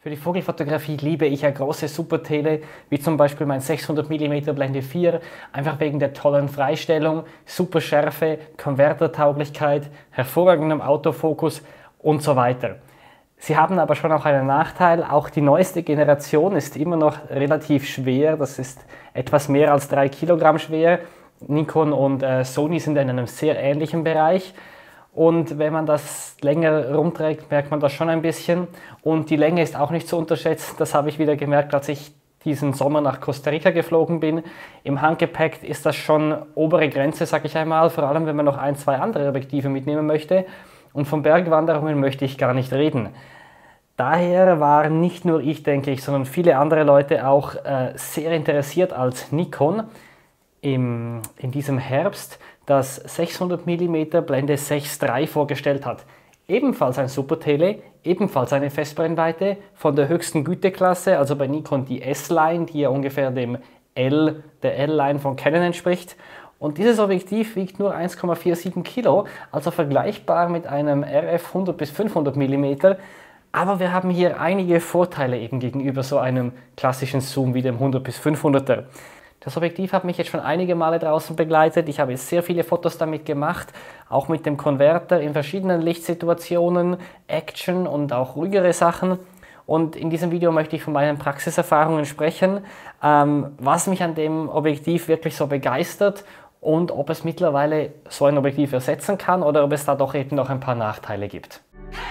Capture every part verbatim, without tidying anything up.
Für die Vogelfotografie liebe ich ja große Supertele, wie zum Beispiel mein sechshundert Millimeter Blende vier, einfach wegen der tollen Freistellung, super Schärfe, Konvertertauglichkeit, hervorragendem Autofokus und so weiter. Sie haben aber schon auch einen Nachteil, auch die neueste Generation ist immer noch relativ schwer, das ist etwas mehr als drei Kilogramm schwer. Nikon und äh, Sony sind in einem sehr ähnlichen Bereich. Und wenn man das länger rumträgt, merkt man das schon ein bisschen. Und die Länge ist auch nicht zu unterschätzen. Das habe ich wieder gemerkt, als ich diesen Sommer nach Costa Rica geflogen bin. Im Handgepäck ist das schon obere Grenze, sage ich einmal, vor allem wenn man noch ein, zwei andere Objektive mitnehmen möchte. Und von Bergwanderungen möchte ich gar nicht reden. Daher war nicht nur ich, denke ich, sondern viele andere Leute auch äh, sehr interessiert, als Nikon im, in diesem Herbst das sechshundert Millimeter Blende sechs Komma drei vorgestellt hat. Ebenfalls ein Supertele, ebenfalls eine Festbrennweite von der höchsten Güteklasse, also bei Nikon die S-Line, die ja ungefähr dem L, der L-Line von Canon entspricht. Und dieses Objektiv wiegt nur eins Komma siebenundvierzig Kilo, also vergleichbar mit einem R F hundert bis fünfhundert Millimeter. Aber wir haben hier einige Vorteile eben gegenüber so einem klassischen Zoom wie dem hundert bis fünfhunderter. Das Objektiv hat mich jetzt schon einige Male draußen begleitet. Ich habe jetzt sehr viele Fotos damit gemacht, auch mit dem Konverter in verschiedenen Lichtsituationen, Action und auch ruhigere Sachen. Und in diesem Video möchte ich von meinen Praxiserfahrungen sprechen, ähm, was mich an dem Objektiv wirklich so begeistert und ob es mittlerweile so ein Objektiv ersetzen kann oder ob es da doch eben noch ein paar Nachteile gibt.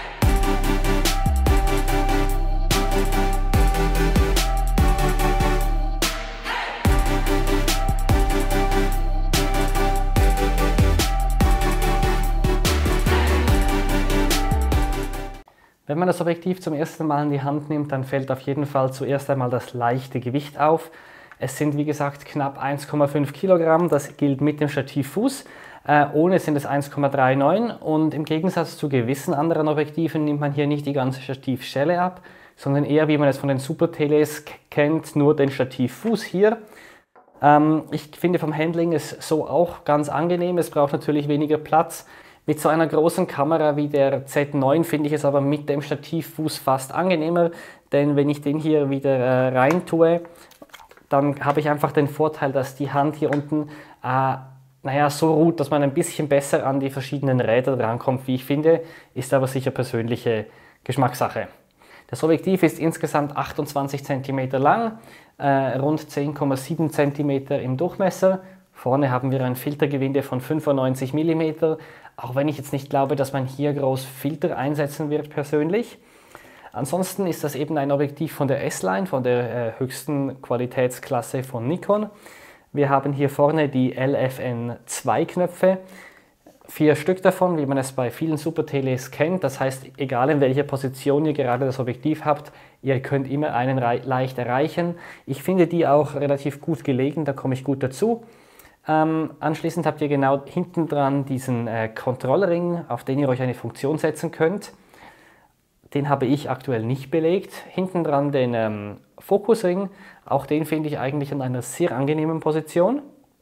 Wenn man das Objektiv zum ersten Mal in die Hand nimmt, dann fällt auf jeden Fall zuerst einmal das leichte Gewicht auf. Es sind wie gesagt knapp eins Komma fünf Kilogramm, das gilt mit dem Stativfuß. Äh, ohne sind es eins Komma neununddreißig und im Gegensatz zu gewissen anderen Objektiven nimmt man hier nicht die ganze Stativschelle ab, sondern eher, wie man es von den Superteles kennt, nur den Stativfuß hier. Ähm, ich finde vom Handling es so auch ganz angenehm, es braucht natürlich weniger Platz. Mit so einer großen Kamera wie der Z neun finde ich es aber mit dem Stativfuß fast angenehmer, denn wenn ich den hier wieder äh, rein tue, dann habe ich einfach den Vorteil, dass die Hand hier unten äh, naja, so ruht, dass man ein bisschen besser an die verschiedenen Räder drankommt, wie ich finde, ist aber sicher persönliche Geschmackssache. Das Objektiv ist insgesamt achtundzwanzig Zentimeter lang, äh, rund zehn Komma sieben Zentimeter im Durchmesser. Vorne haben wir ein Filtergewinde von fünfundneunzig Millimeter, auch wenn ich jetzt nicht glaube, dass man hier groß Filter einsetzen wird persönlich. Ansonsten ist das eben ein Objektiv von der S-Line, von der äh, höchsten Qualitätsklasse von Nikon. Wir haben hier vorne die L F N zwei Knöpfe, vier Stück davon, wie man es bei vielen Superteles kennt. Das heißt, egal in welcher Position ihr gerade das Objektiv habt, ihr könnt immer einen leicht erreichen. Ich finde die auch relativ gut gelegen, da komme ich gut dazu. Ähm, anschließend habt ihr genau hinten dran diesen äh, Kontrollring, auf den ihr euch eine Funktion setzen könnt. Den habe ich aktuell nicht belegt. Hinten dran den ähm, Fokusring, auch den finde ich eigentlich in einer sehr angenehmen Position.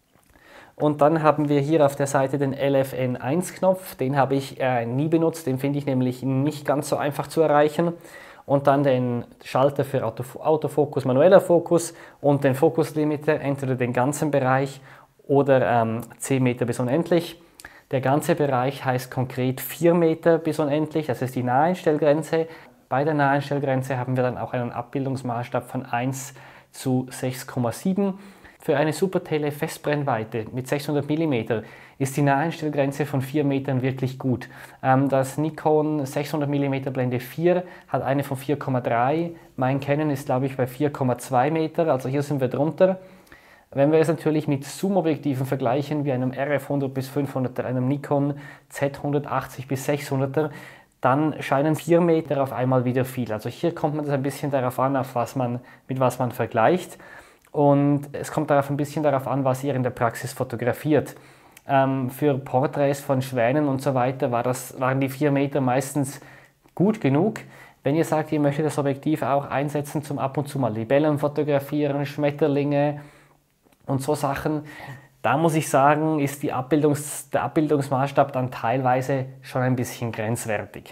Und dann haben wir hier auf der Seite den L F N eins Knopf, den habe ich äh, nie benutzt, den finde ich nämlich nicht ganz so einfach zu erreichen. Und dann den Schalter für Autof Autofokus, manueller Fokus und den Fokuslimiter, entweder den ganzen Bereich oder ähm, zehn Meter bis unendlich. Der ganze Bereich heißt konkret vier Meter bis unendlich, das ist die Naheinstellgrenze. Bei der Naheinstellgrenze haben wir dann auch einen Abbildungsmaßstab von eins zu sechs Komma sieben. Für eine Supertele Festbrennweite mit sechshundert Millimeter ist die Naheinstellgrenze von vier Metern wirklich gut. Ähm, das Nikon sechshundert Millimeter Blende vier hat eine von vier Komma drei, mein Canon ist glaube ich bei vier Komma zwei Meter, also hier sind wir drunter. Wenn wir es natürlich mit Zoom-Objektiven vergleichen, wie einem R F hundert bis fünfhunderter, einem Nikon Z hundertachtzig bis sechshunderter, dann scheinen vier Meter auf einmal wieder viel. Also hier kommt man das ein bisschen darauf an, auf was man, mit was man vergleicht. Und es kommt darauf ein bisschen darauf an, was ihr in der Praxis fotografiert. Ähm, für Porträts von Schwänen und so weiter war das, waren die vier Meter meistens gut genug. Wenn ihr sagt, ihr möchtet das Objektiv auch einsetzen zum ab und zu mal Libellen fotografieren, Schmetterlinge und so Sachen, da muss ich sagen, ist die Abbildungs-, der Abbildungsmaßstab dann teilweise schon ein bisschen grenzwertig.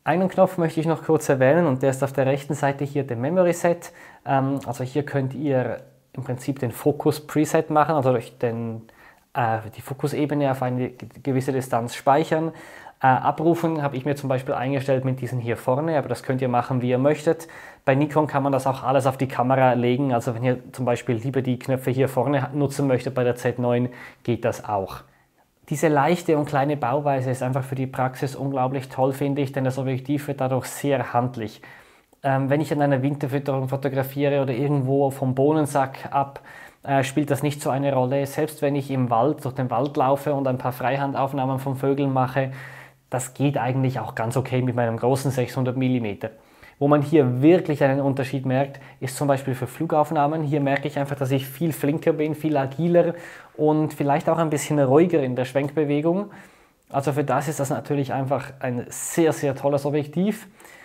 Einen Knopf möchte ich noch kurz erwähnen und der ist auf der rechten Seite hier der Memory Set. Ähm, also hier könnt ihr im Prinzip den Fokus Preset machen, also durch den, äh, die Fokusebene auf eine gewisse Distanz speichern. Äh, abrufen habe ich mir zum Beispiel eingestellt mit diesen hier vorne, aber das könnt ihr machen, wie ihr möchtet. Bei Nikon kann man das auch alles auf die Kamera legen, also wenn ihr zum Beispiel lieber die Knöpfe hier vorne nutzen möchtet bei der Z neun, geht das auch. Diese leichte und kleine Bauweise ist einfach für die Praxis unglaublich toll, finde ich, denn das Objektiv wird dadurch sehr handlich. Ähm, wenn ich an einer Winterfütterung fotografiere oder irgendwo vom Bohnensack ab, äh, spielt das nicht so eine Rolle. Selbst wenn ich im Wald, durch den Wald laufe und ein paar Freihandaufnahmen von Vögeln mache, das geht eigentlich auch ganz okay mit meinem großen sechshundert Millimeter. Wo man hier wirklich einen Unterschied merkt, ist zum Beispiel für Flugaufnahmen. Hier merke ich einfach, dass ich viel flinker bin, viel agiler und vielleicht auch ein bisschen ruhiger in der Schwenkbewegung. Also für das ist das natürlich einfach ein sehr, sehr tolles Objektiv.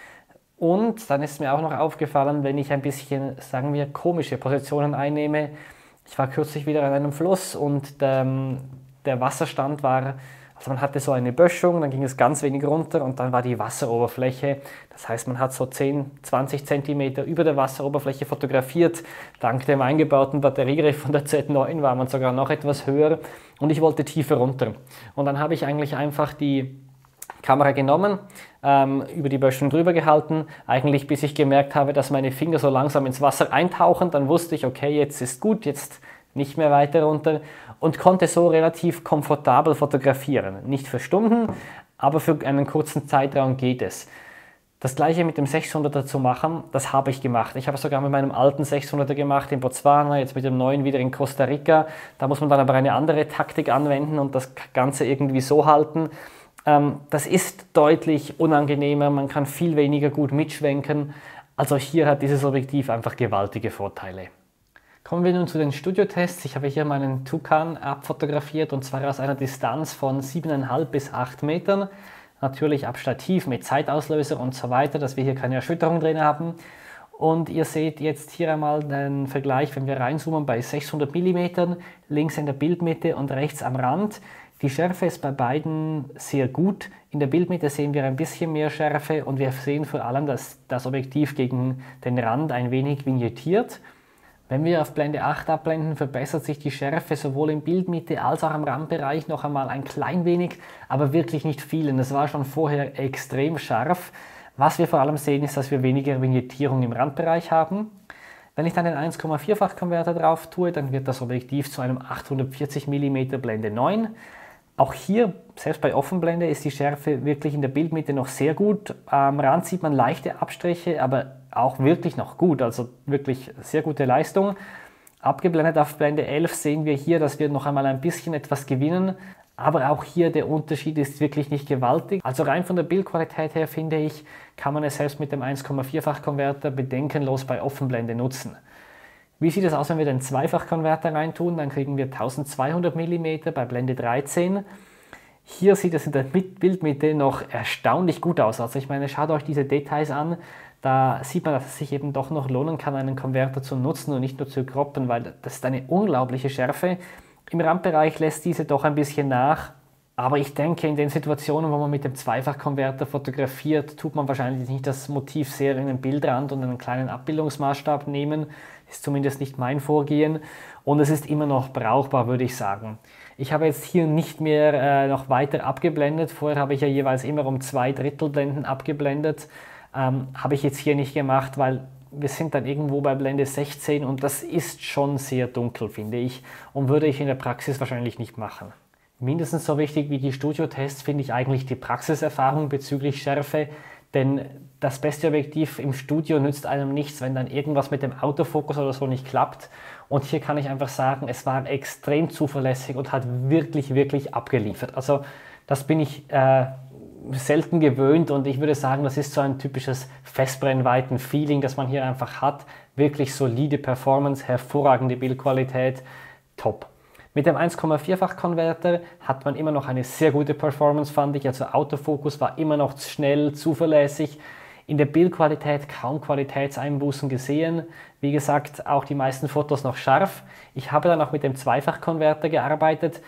Und dann ist mir auch noch aufgefallen, wenn ich ein bisschen, sagen wir, komische Positionen einnehme. Ich war kürzlich wieder an einem Fluss und der, der Wasserstand war... Also man hatte so eine Böschung, dann ging es ganz wenig runter und dann war die Wasseroberfläche, das heißt man hat so zehn, zwanzig Zentimeter über der Wasseroberfläche fotografiert. Dank dem eingebauten Batteriegriff von der Z neun war man sogar noch etwas höher und ich wollte tiefer runter. Und dann habe ich eigentlich einfach die Kamera genommen, ähm, über die Böschung drüber gehalten, eigentlich bis ich gemerkt habe, dass meine Finger so langsam ins Wasser eintauchen. Dann wusste ich, okay, jetzt ist gut, jetzt nicht mehr weiter runter und konnte so relativ komfortabel fotografieren. Nicht für Stunden, aber für einen kurzen Zeitraum geht es. Das gleiche mit dem sechshunderter zu machen, das habe ich gemacht. Ich habe es sogar mit meinem alten sechshunderter gemacht in Botswana, jetzt mit dem neuen wieder in Costa Rica. Da muss man dann aber eine andere Taktik anwenden und das Ganze irgendwie so halten. Ähm, das ist deutlich unangenehmer, man kann viel weniger gut mitschwenken. Also hier hat dieses Objektiv einfach gewaltige Vorteile. Kommen wir nun zu den Studiotests. Ich habe hier meinen Tucan abfotografiert und zwar aus einer Distanz von sieben Komma fünf bis acht Metern. Natürlich ab Stativ mit Zeitauslöser und so weiter, dass wir hier keine Erschütterung drin haben. Und ihr seht jetzt hier einmal den Vergleich, wenn wir reinzoomen bei sechshundert Millimeter, links in der Bildmitte und rechts am Rand. Die Schärfe ist bei beiden sehr gut. In der Bildmitte sehen wir ein bisschen mehr Schärfe und wir sehen vor allem, dass das Objektiv gegen den Rand ein wenig vignettiert. Wenn wir auf Blende acht abblenden, verbessert sich die Schärfe sowohl in Bildmitte als auch am Randbereich noch einmal ein klein wenig, aber wirklich nicht viel. Und das war schon vorher extrem scharf. Was wir vor allem sehen, ist, dass wir weniger Vignettierung im Randbereich haben. Wenn ich dann den eins Komma vier-fach Konverter drauf tue, dann wird das Objektiv zu einem achthundertvierzig Millimeter Blende neun. Auch hier, selbst bei Offenblende, ist die Schärfe wirklich in der Bildmitte noch sehr gut. Am Rand sieht man leichte Abstriche, aber auch wirklich noch gut, also wirklich sehr gute Leistung. Abgeblendet auf Blende elf sehen wir hier, dass wir noch einmal ein bisschen etwas gewinnen, aber auch hier der Unterschied ist wirklich nicht gewaltig. Also rein von der Bildqualität her, finde ich, kann man es selbst mit dem eins Komma vier-fach Konverter bedenkenlos bei Offenblende nutzen. Wie sieht es aus, wenn wir den zwei-fach Konverter reintun? Dann kriegen wir eintausendzweihundert Millimeter bei Blende dreizehn. Hier sieht es in der Bildmitte noch erstaunlich gut aus. Also ich meine, schaut euch diese Details an. Da sieht man, dass es sich eben doch noch lohnen kann, einen Konverter zu nutzen und nicht nur zu croppen, weil das ist eine unglaubliche Schärfe. Im Randbereich lässt diese doch ein bisschen nach. Aber ich denke, in den Situationen, wo man mit dem Zweifach-Konverter fotografiert, tut man wahrscheinlich nicht das Motiv sehr in den Bildrand und einen kleinen Abbildungsmaßstab nehmen. Ist zumindest nicht mein Vorgehen. Und es ist immer noch brauchbar, würde ich sagen. Ich habe jetzt hier nicht mehr äh, noch weiter abgeblendet. Vorher habe ich ja jeweils immer um zwei Drittel Blenden abgeblendet. Ähm, habe ich jetzt hier nicht gemacht, weil wir sind dann irgendwo bei Blende sechzehn und das ist schon sehr dunkel, finde ich. Und würde ich in der Praxis wahrscheinlich nicht machen. Mindestens so wichtig wie die Studiotests finde ich eigentlich die Praxiserfahrung bezüglich Schärfe, denn das beste Objektiv im Studio nützt einem nichts, wenn dann irgendwas mit dem Autofokus oder so nicht klappt. Und hier kann ich einfach sagen, es war extrem zuverlässig und hat wirklich, wirklich abgeliefert. Also das bin ich äh, selten gewöhnt und ich würde sagen, das ist so ein typisches Festbrennweiten-Feeling, das man hier einfach hat. Wirklich solide Performance, hervorragende Bildqualität, top. Mit dem eins Komma vier-fach Konverter hat man immer noch eine sehr gute Performance, fand ich. Also Autofokus war immer noch schnell, zuverlässig. In der Bildqualität kaum Qualitätseinbußen gesehen. Wie gesagt, auch die meisten Fotos noch scharf. Ich habe dann auch mit dem Zweifach Konverter gearbeitet.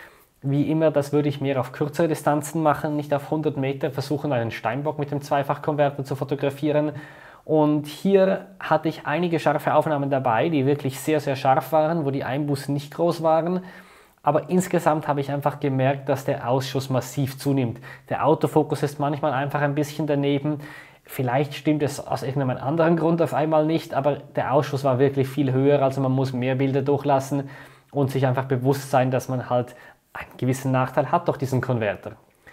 Wie immer, das würde ich mehr auf kürzere Distanzen machen, nicht auf hundert Meter, versuchen einen Steinbock mit dem Zweifachkonverter zu fotografieren. Und hier hatte ich einige scharfe Aufnahmen dabei, die wirklich sehr, sehr scharf waren, wo die Einbußen nicht groß waren. Aber insgesamt habe ich einfach gemerkt, dass der Ausschuss massiv zunimmt. Der Autofokus ist manchmal einfach ein bisschen daneben. Vielleicht stimmt es aus irgendeinem anderen Grund auf einmal nicht, aber der Ausschuss war wirklich viel höher, also man muss mehr Bilder durchlassen und sich einfach bewusst sein, dass man halt einen gewissen Nachteil hat durch diesen Konverter.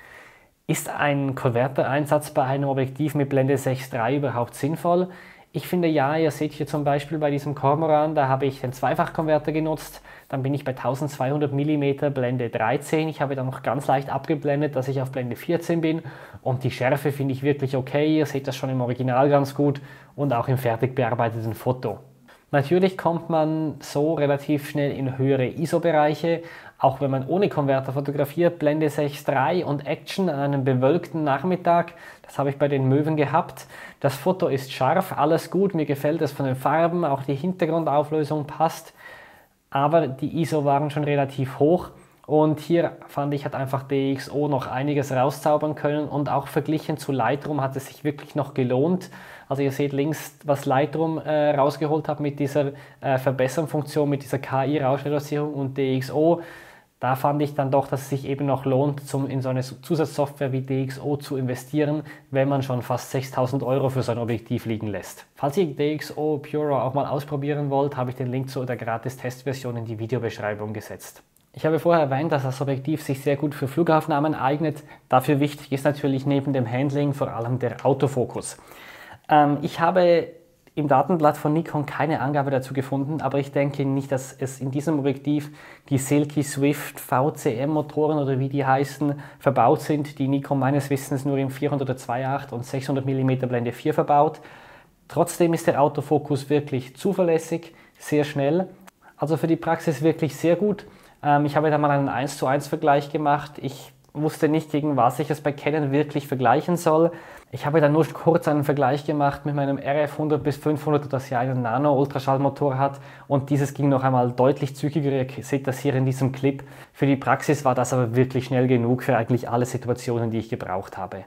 Ist ein Konvertereinsatz bei einem Objektiv mit Blende sechs Komma drei überhaupt sinnvoll? Ich finde ja, ihr seht hier zum Beispiel bei diesem Cormoran, da habe ich den Zweifachkonverter genutzt, dann bin ich bei eintausendzweihundert Millimeter Blende dreizehn, ich habe dann noch ganz leicht abgeblendet, dass ich auf Blende vierzehn bin und die Schärfe finde ich wirklich okay, ihr seht das schon im Original ganz gut und auch im fertig bearbeiteten Foto. Natürlich kommt man so relativ schnell in höhere I S O-Bereiche, auch wenn man ohne Konverter fotografiert, Blende sechs Komma drei und Action an einem bewölkten Nachmittag, das habe ich bei den Möwen gehabt. Das Foto ist scharf, alles gut, mir gefällt es von den Farben, auch die Hintergrundauflösung passt, aber die I S O waren schon relativ hoch und hier fand ich, hat einfach D X O noch einiges rauszaubern können und auch verglichen zu Lightroom hat es sich wirklich noch gelohnt. Also ihr seht links, was Lightroom äh, rausgeholt hat mit dieser äh, Verbesserungsfunktion, mit dieser K I-Rauschreduzierung und D X O. Da fand ich dann doch, dass es sich eben noch lohnt, zum, in so eine Zusatzsoftware wie D X O zu investieren, wenn man schon fast sechstausend Euro für so ein Objektiv liegen lässt. Falls ihr D X O Puro auch mal ausprobieren wollt, habe ich den Link zu der Gratis-Testversion in die Videobeschreibung gesetzt. Ich habe vorher erwähnt, dass das Objektiv sich sehr gut für Flugaufnahmen eignet. Dafür wichtig ist natürlich neben dem Handling vor allem der Autofokus. Ähm, ich habe im Datenblatt von Nikon keine Angabe dazu gefunden, aber ich denke nicht, dass es in diesem Objektiv die Silky Swift V C M Motoren oder wie die heißen verbaut sind, die Nikon meines Wissens nur im vierhundert zwei Komma acht und sechshundert Millimeter Blende vier verbaut. Trotzdem ist der Autofokus wirklich zuverlässig, sehr schnell, also für die Praxis wirklich sehr gut. Ähm, ich habe da mal einen eins zu eins Vergleich gemacht. Ich wusste nicht, gegen was ich es bei Canon wirklich vergleichen soll. Ich habe dann nur kurz einen Vergleich gemacht mit meinem R F hundert bis fünfhundert, das ja einen Nano-Ultraschallmotor hat und dieses ging noch einmal deutlich zügiger. Ihr seht das hier in diesem Clip. Für die Praxis war das aber wirklich schnell genug für eigentlich alle Situationen, die ich gebraucht habe.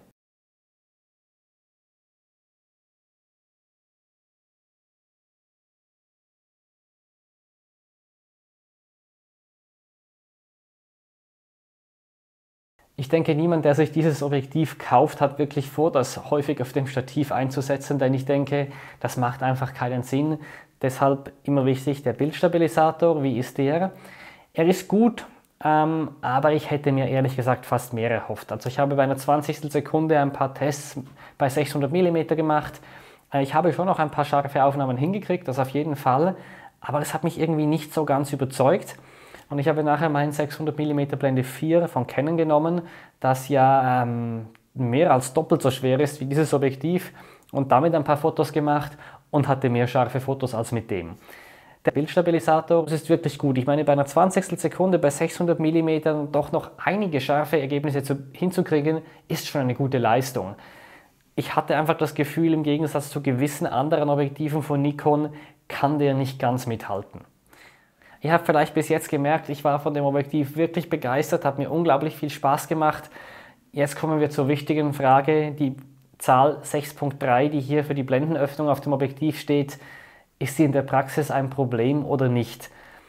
Ich denke, niemand, der sich dieses Objektiv kauft, hat wirklich vor, das häufig auf dem Stativ einzusetzen, denn ich denke, das macht einfach keinen Sinn. Deshalb immer wichtig, der Bildstabilisator, wie ist der? Er ist gut, ähm, aber ich hätte mir ehrlich gesagt fast mehr erhofft. Also ich habe bei einer zwanzigstel Sekunde ein paar Tests bei sechshundert Millimeter gemacht. Äh, ich habe schon noch ein paar scharfe Aufnahmen hingekriegt, das auf jeden Fall, aber es hat mich irgendwie nicht so ganz überzeugt. Und ich habe nachher meinen sechshundert Millimeter Blende vier von Canon genommen, das ja ähm, mehr als doppelt so schwer ist wie dieses Objektiv und damit ein paar Fotos gemacht und hatte mehr scharfe Fotos als mit dem. Der Bildstabilisator ist wirklich gut. Ich meine, bei einer zwanzigstel Sekunde bei sechshundert Millimeter doch noch einige scharfe Ergebnisse zu, hinzukriegen, ist schon eine gute Leistung. Ich hatte einfach das Gefühl, im Gegensatz zu gewissen anderen Objektiven von Nikon, kann der nicht ganz mithalten. Ihr habt vielleicht bis jetzt gemerkt, ich war von dem Objektiv wirklich begeistert, hat mir unglaublich viel Spaß gemacht. Jetzt kommen wir zur wichtigen Frage, die Zahl sechs Komma drei, die hier für die Blendenöffnung auf dem Objektiv steht, ist sie in der Praxis ein Problem oder nicht?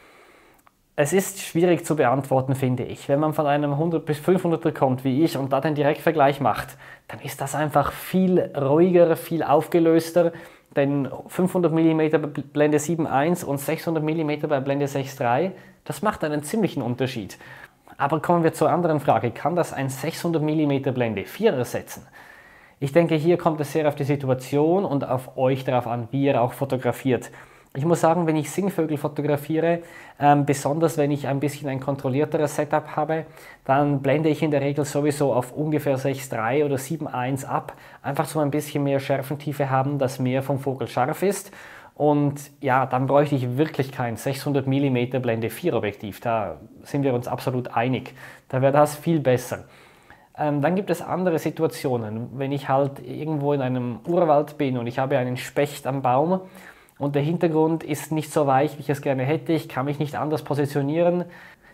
Es ist schwierig zu beantworten, finde ich. Wenn man von einem hundert bis fünfhunderter kommt wie ich und da den Direktvergleich macht, dann ist das einfach viel ruhiger, viel aufgelöster. Denn fünfhundert Millimeter bei Blende sieben Komma eins und sechshundert Millimeter bei Blende sechs Komma drei, das macht einen ziemlichen Unterschied. Aber kommen wir zur anderen Frage, kann das ein sechshundert Millimeter Blende vier ersetzen? Ich denke, hier kommt es sehr auf die Situation und auf euch darauf an, wie ihr auch fotografiert. Ich muss sagen, wenn ich Singvögel fotografiere, ähm, besonders wenn ich ein bisschen ein kontrollierteres Setup habe, dann blende ich in der Regel sowieso auf ungefähr sechs Komma drei oder sieben Komma eins ab, einfach so ein bisschen mehr Schärfentiefe haben, dass mehr vom Vogel scharf ist. Und ja, dann bräuchte ich wirklich kein sechshundert Millimeter Blende vier Objektiv, da sind wir uns absolut einig. Da wäre das viel besser. Ähm, dann gibt es andere Situationen, wenn ich halt irgendwo in einem Urwald bin und ich habe einen Specht am Baum, und der Hintergrund ist nicht so weich, wie ich es gerne hätte, ich kann mich nicht anders positionieren,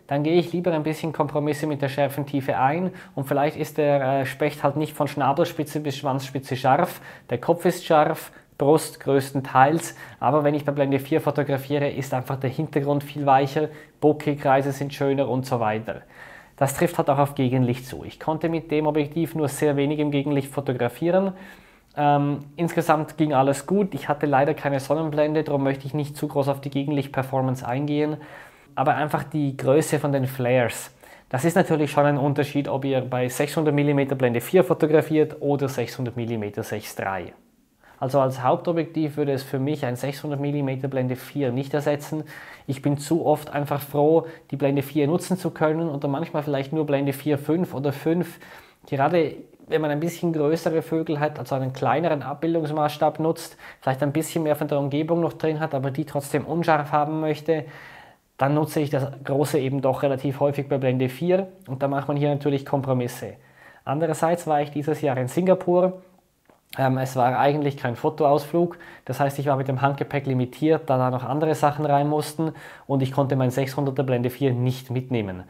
dann gehe ich lieber ein bisschen Kompromisse mit der Schärfentiefe ein und vielleicht ist der Specht halt nicht von Schnabelspitze bis Schwanzspitze scharf, der Kopf ist scharf, Brust größtenteils, aber wenn ich bei Blende vier fotografiere, ist einfach der Hintergrund viel weicher, Bokeh-Kreise sind schöner und so weiter. Das trifft halt auch auf Gegenlicht zu. Ich konnte mit dem Objektiv nur sehr wenig im Gegenlicht fotografieren. Ähm, insgesamt ging alles gut. Ich hatte leider keine Sonnenblende, darum möchte ich nicht zu groß auf die Gegenlicht-Performance eingehen. Aber einfach die Größe von den Flares. Das ist natürlich schon ein Unterschied, ob ihr bei sechshundert Millimeter Blende vier fotografiert oder sechshundert Millimeter sechs Komma drei. Also als Hauptobjektiv würde es für mich ein sechshundert Millimeter Blende vier nicht ersetzen. Ich bin zu oft einfach froh, die Blende vier nutzen zu können oder manchmal vielleicht nur Blende vier Komma fünf oder fünf. Gerade wenn man ein bisschen größere Vögel hat, also einen kleineren Abbildungsmaßstab nutzt, vielleicht ein bisschen mehr von der Umgebung noch drin hat, aber die trotzdem unscharf haben möchte, dann nutze ich das Große eben doch relativ häufig bei Blende vier und da macht man hier natürlich Kompromisse. Andererseits war ich dieses Jahr in Singapur. Ähm, es war eigentlich kein Fotoausflug, das heißt, ich war mit dem Handgepäck limitiert, da da noch andere Sachen rein mussten und ich konnte mein sechshunderter Blende vier nicht mitnehmen.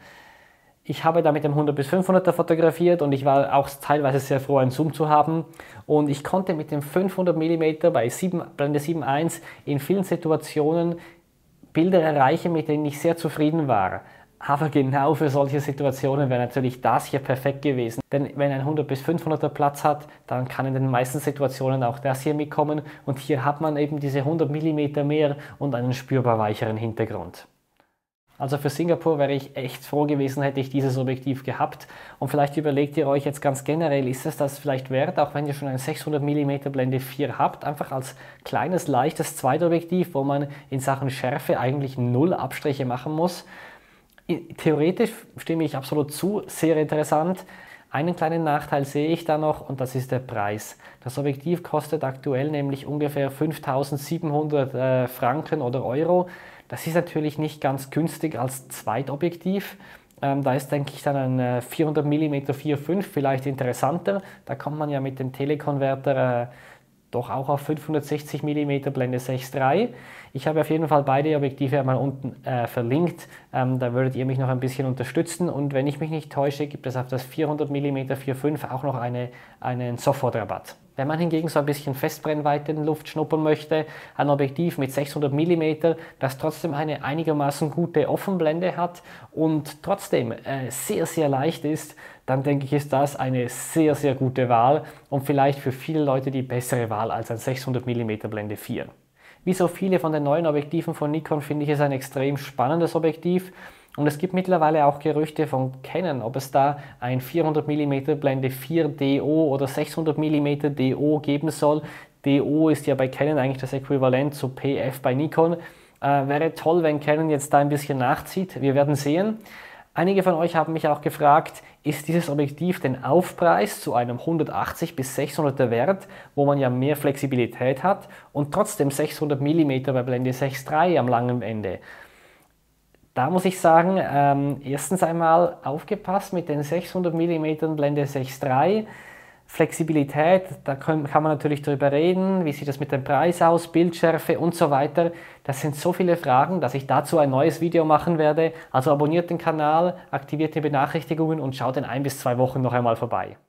Ich habe da mit dem hundert bis fünfhunderter fotografiert und ich war auch teilweise sehr froh, einen Zoom zu haben und ich konnte mit dem fünfhundert Millimeter bei Blende sieben Komma eins in vielen Situationen Bilder erreichen, mit denen ich sehr zufrieden war. Aber genau für solche Situationen wäre natürlich das hier perfekt gewesen. Denn wenn ein hundert bis fünfhunderter Platz hat, dann kann in den meisten Situationen auch das hier mitkommen. Und hier hat man eben diese hundert Millimeter mehr und einen spürbar weicheren Hintergrund. Also für Singapur wäre ich echt froh gewesen, hätte ich dieses Objektiv gehabt. Und vielleicht überlegt ihr euch jetzt ganz generell, ist es das vielleicht wert, auch wenn ihr schon ein sechshundert Millimeter Blende vier habt, einfach als kleines, leichtes Zweitobjektiv, wo man in Sachen Schärfe eigentlich null Abstriche machen muss. Theoretisch stimme ich absolut zu, sehr interessant. Einen kleinen Nachteil sehe ich da noch und das ist der Preis. Das Objektiv kostet aktuell nämlich ungefähr fünftausendsiebenhundert äh, Franken oder Euro. Das ist natürlich nicht ganz günstig als Zweitobjektiv. Ähm, da ist, denke ich, dann ein äh, vierhundert Millimeter vier Komma fünf vielleicht interessanter. Da kommt man ja mit dem Telekonverter äh, doch auch auf fünfhundertsechzig Millimeter Blende sechs Komma drei. Ich habe auf jeden Fall beide Objektive einmal unten äh, verlinkt, ähm, da würdet ihr mich noch ein bisschen unterstützen und wenn ich mich nicht täusche, gibt es auf das vierhundert Millimeter vier Komma fünf auch noch eine, einen Sofortrabatt. Wenn man hingegen so ein bisschen Festbrennweite in Luft schnuppern möchte, ein Objektiv mit sechshundert Millimeter, das trotzdem eine einigermaßen gute Offenblende hat und trotzdem äh, sehr, sehr leicht ist, dann denke ich, ist das eine sehr, sehr gute Wahl und vielleicht für viele Leute die bessere Wahl als ein sechshundert Millimeter Blende vier. Wie so viele von den neuen Objektiven von Nikon finde ich es ein extrem spannendes Objektiv und es gibt mittlerweile auch Gerüchte von Canon, ob es da ein vierhundert Millimeter Blende vier D O oder sechshundert Millimeter D O geben soll. D O ist ja bei Canon eigentlich das Äquivalent zu P F bei Nikon. Äh, wäre toll, wenn Canon jetzt da ein bisschen nachzieht. Wir werden sehen. Einige von euch haben mich auch gefragt, ist dieses Objektiv den Aufpreis zu einem hundertachtzig bis sechshunderter Wert, wo man ja mehr Flexibilität hat und trotzdem sechshundert Millimeter bei Blende sechs Komma drei am langen Ende? Da muss ich sagen, ähm, erstens einmal aufgepasst mit den sechshundert Millimeter Blende sechs Komma drei. Flexibilität, da kann, kann man natürlich darüber reden, wie sieht das mit dem Preis aus, Bildschärfe und so weiter. Das sind so viele Fragen, dass ich dazu ein neues Video machen werde. Also abonniert den Kanal, aktiviert die Benachrichtigungen und schaut in ein bis zwei Wochen noch einmal vorbei.